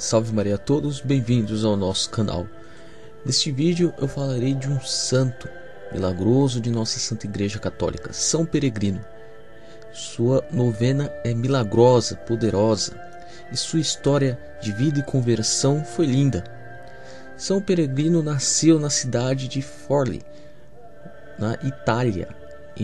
Salve Maria a todos, bem-vindos ao nosso canal. Neste vídeo eu falarei de um santo milagroso de nossa Santa Igreja Católica, São Peregrino. Sua novena é milagrosa, poderosa, e sua história de vida e conversão foi linda. São Peregrino nasceu na cidade de Forlì, na Itália, em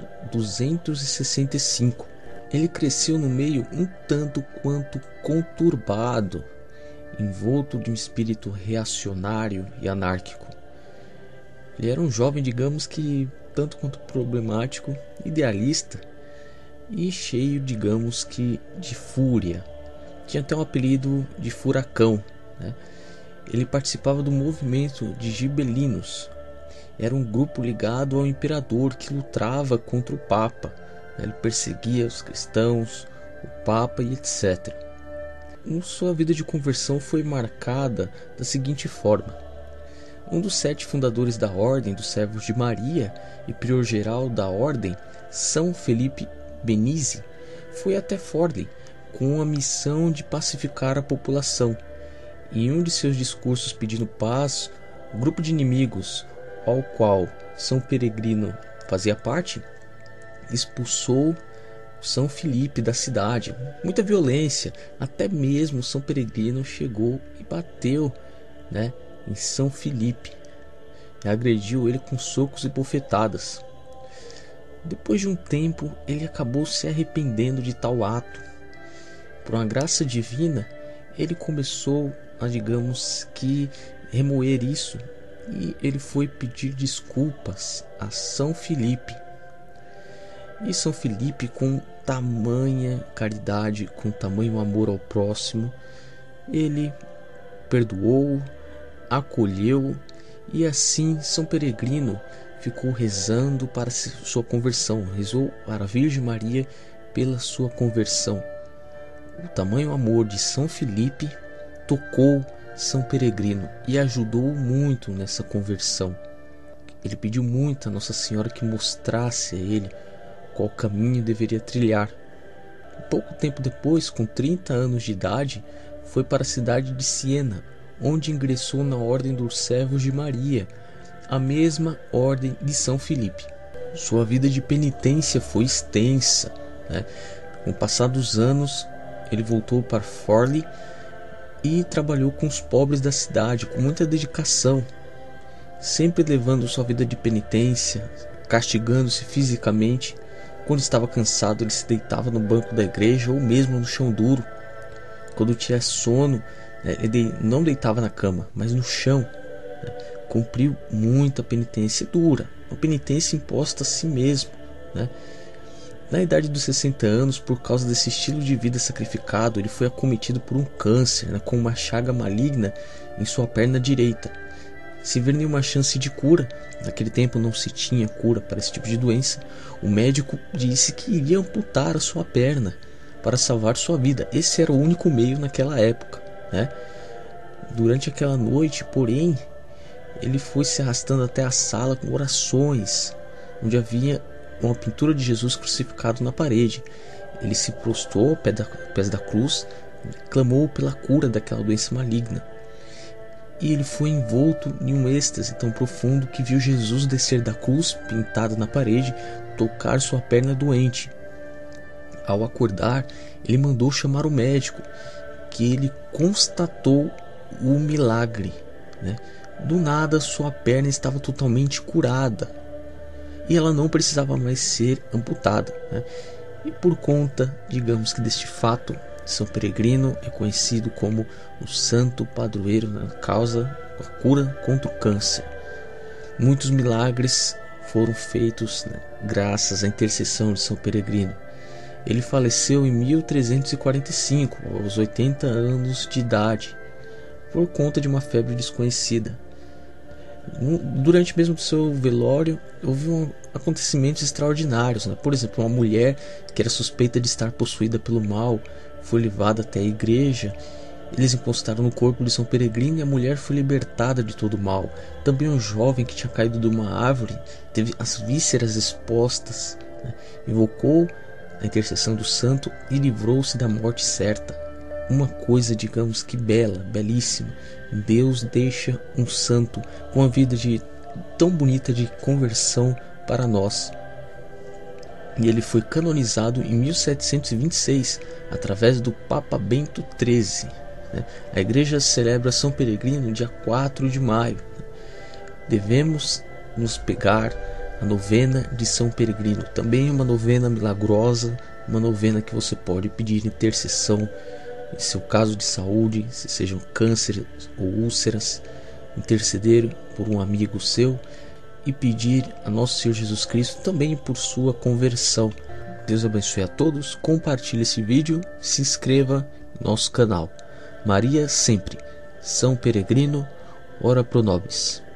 1265. Ele cresceu no meio um tanto quanto conturbado, envolto de um espírito reacionário e anárquico. Ele era um jovem, digamos que tanto quanto problemático, idealista e cheio, digamos que, de fúria. Tinha até um apelido de furacão, né? Ele participava do movimento de gibelinos. Era um grupo ligado ao imperador que lutava contra o Papa. Ele perseguia os cristãos, o Papa e etc. Sua vida de conversão foi marcada da seguinte forma: um dos 7 fundadores da Ordem dos Servos de Maria e prior-geral da Ordem, São Felipe Benizzi, foi até Forlì com a missão de pacificar a população. Em um de seus discursos pedindo paz, o grupo de inimigos ao qual São Peregrino fazia parte expulsou São Felipe da cidade. Muita violência, até mesmo São Peregrino chegou e bateu, em São Felipe, e agrediu ele com socos e bofetadas. Depois de um tempo, ele acabou se arrependendo de tal ato. Por uma graça divina, ele começou a, digamos que, remoer isso, e ele foi pedir desculpas a São Felipe. E São Felipe, com tamanha caridade, com tamanho amor ao próximo, ele perdoou, acolheu, e assim São Peregrino ficou rezando para sua conversão, rezou para a Virgem Maria pela sua conversão. O tamanho amor de São Felipe tocou São Peregrino e ajudou muito nessa conversão. Ele pediu muito a Nossa Senhora que mostrasse a ele qual caminho deveria trilhar. Pouco tempo depois, com 30 anos de idade, foi para a cidade de Siena, onde ingressou na Ordem dos Servos de Maria, a mesma ordem de São Felipe. Sua vida de penitência foi extensa, Com o passar dos anos, ele voltou para Forlì e trabalhou com os pobres da cidade com muita dedicação, sempre levando sua vida de penitência, castigando-se fisicamente. Quando estava cansado, ele se deitava no banco da igreja ou mesmo no chão duro. Quando tinha sono, ele não deitava na cama, mas no chão. Cumpriu muita penitência dura, uma penitência imposta a si mesmo. Na idade dos 60 anos, por causa desse estilo de vida sacrificado, ele foi acometido por um câncer, com uma chaga maligna em sua perna direita. Sem ver nenhuma chance de cura, naquele tempo não se tinha cura para esse tipo de doença, o médico disse que iria amputar a sua perna para salvar sua vida. Esse era o único meio naquela época. Durante aquela noite, porém, ele foi se arrastando até a sala com orações, onde havia uma pintura de Jesus crucificado na parede. Ele se prostrou aos pés da cruz, clamou pela cura daquela doença maligna. E ele foi envolto em um êxtase tão profundo que viu Jesus descer da cruz, pintado na parede, tocar sua perna doente. Ao acordar, ele mandou chamar o médico, que ele constatou o milagre. Do nada, sua perna estava totalmente curada e ela não precisava mais ser amputada. E por conta, digamos que deste fato, São Peregrino é conhecido como o santo padroeiro na causa da cura contra o câncer. Muitos milagres foram feitos, graças à intercessão de São Peregrino. Ele faleceu em 1345, aos 80 anos de idade, por conta de uma febre desconhecida. Durante mesmo o seu velório, houve acontecimentos extraordinários. Por exemplo, uma mulher que era suspeita de estar possuída pelo mal foi levada até a igreja. Eles encostaram no corpo de São Peregrino e a mulher foi libertada de todo o mal. Também um jovem que tinha caído de uma árvore teve as vísceras expostas, invocou a intercessão do santo e livrou-se da morte certa. uma coisa, digamos que bela, belíssima. Deus deixa um santo com a vida tão bonita de conversão para nós. E ele foi canonizado em 1726 através do Papa Bento XIII. A igreja celebra São Peregrino dia 4 de maio. Devemos nos pegar a novena de São Peregrino, também uma novena milagrosa, uma novena que você pode pedir intercessão em seu caso de saúde, se sejam câncer ou úlceras, interceder por um amigo seu e pedir a nosso Senhor Jesus Cristo também por sua conversão. Deus abençoe a todos, compartilhe esse vídeo, se inscreva no nosso canal. Maria sempre, São Peregrino, ora pro nobis.